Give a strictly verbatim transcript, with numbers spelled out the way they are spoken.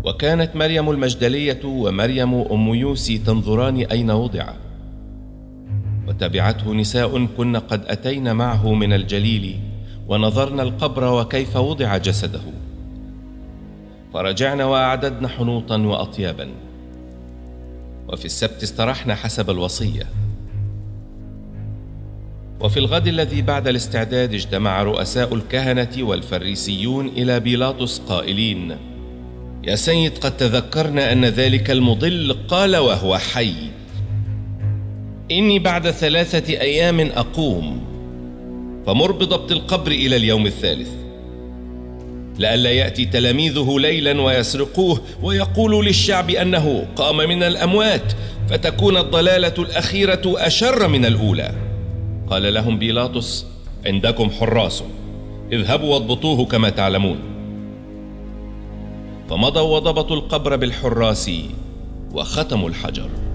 وكانت مريم المجدلية ومريم أم يوسي تنظران أين وضع، وتبعته نساء كن قد أتين معه من الجليل ونظرن القبر وكيف وضع جسده، فرجعن وأعددن حنوطا وأطيابا، وفي السبت استرحن حسب الوصية. وفي الغد الذي بعد الاستعداد اجتمع رؤساء الكهنة والفريسيون إلى بيلاطس قائلين: يا سيد، قد تذكرنا أن ذلك المضل قال وهو حي: إني بعد ثلاثة أيام أقوم، فمر بضبط القبر إلى اليوم الثالث، لئلا يأتي تلاميذه ليلا ويسرقوه ويقولوا للشعب أنه قام من الأموات، فتكون الضلالة الأخيرة أشر من الأولى. قال لهم بيلاطس: عندكم حراس، اذهبوا واضبطوه كما تعلمون. فمضوا وضبطوا القبر بالحراس وختموا الحجر.